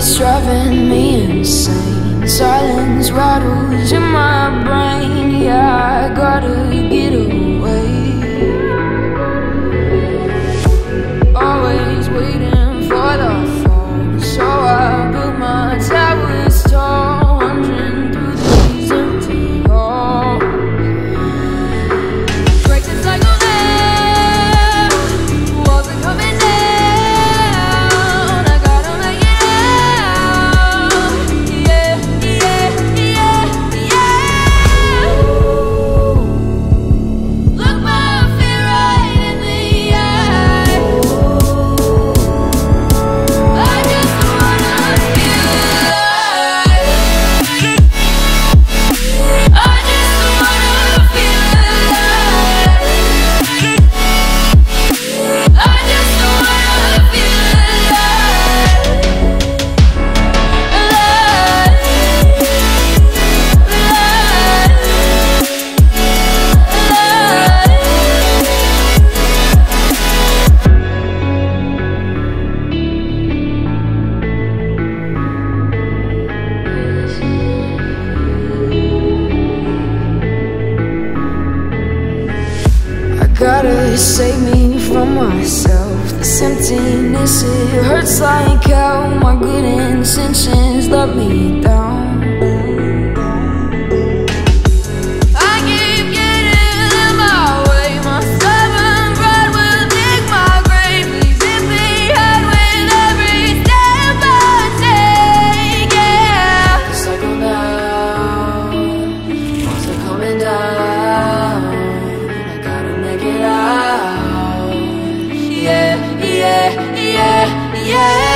it's driving me insane. Silence rattles in my brain. Yeah, I gotta get away. Always waiting for the phone, so I built my towers tall, wandering through these empty halls. Break the cycle now, walls are coming down. I gotta make it out. Yeah, yeah, yeah, yeah. Look my fear right in the eye. I just wanna feel alive. I just wanna feel alive. I just wanna feel I gotta save me from myself. This emptiness, it hurts like hell. My good intentions let me down. I keep getting in my way. My stubborn pride will dig my grave. Leaving behind with every step I take. Yeah, the cycle now, walls are coming down. I gotta make it out. Yeah, yeah, yeah, yeah.